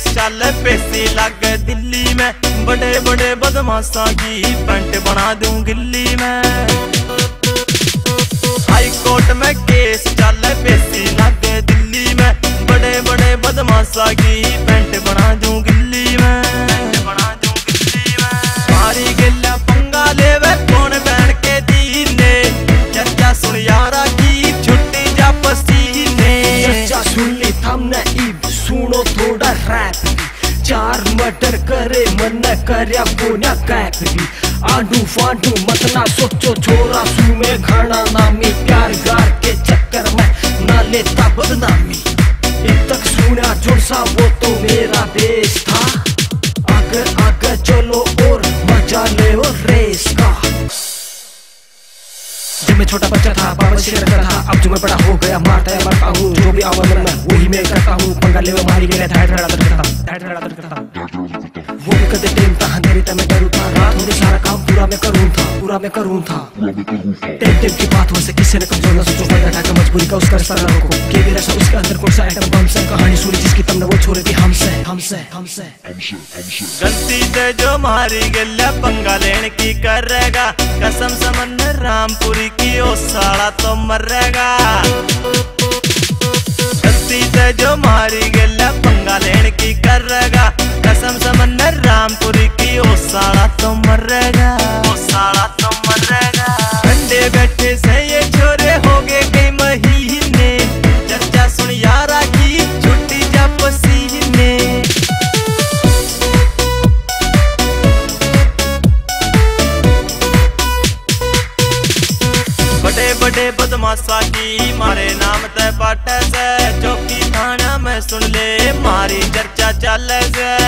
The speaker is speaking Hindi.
केस चल पेशी लग दिल्ली में। बड़े बड़े बदमाशा की पेंट बना दूं गिल्ली में। हाई कोर्ट में केस चल पेशी लग दिल्ली में। बड़े बड़े बदमाशा की पेंट बना दूं गिल्ली में। मारी गिल्ला पंगा लेवे कौन बहन के दीने। चर्चा सुन यारा की छुट्टी जा पसीने। चर्चा सुन ली थमने इब सुनो थोड़ा रैप भी। 4 मर्डर करे मन कर्या कोन्या कैप भी। आंडू फांडू मत ना सोचो छोरा सू में घना नामी। प्यार गार के चक्कर में ना लेता बदनामी। इन तक सुना जुड़सा वो तो मेरा देश था। आकर आकर चलो और मजा ले और रेस का। जब मैं छोटा बच्चा था बाबा से करता था। अब जो मैं बड़ा हो गया मारता है मरता हूँ। जो भी आवाज में वही मैं करता हूँ। पंगा ले वो मारी गया करता वो भी कदे टेम था अंधेरी तक मैं डरू था। रात होने सारा काम पूरा मैं करूँ था। टेम की बात हो से किसी ने कमजोर ना सोचो। फायदा उठा के मजबूरी का उसका रिश्ता ना रोको। के भी रसा उसके अंदर कौन सा आइटम बम से। कहानी सुनी जिसकी तुमने वो छोड़ी थी हमसे। गलती से जो मारी गल्ला पंगा लेने की करेगा। कसम समन रामपुरी की ओ साला तो मरेगा। गलती से जो मारी गल्ला पंगा लेने की करेगा। कसम समन रामपुरी की ओ साला तो मरेगा। ठंडे बैठे से ये छोरे हो गए कई महीने। चर्चा सुन यारा की छुट्टी जा पसीने। बड़े बड़े बदमाशा की मारे नाम ते पाटे से। चौकी थाना में सुन ले मारी चर्चा चल से।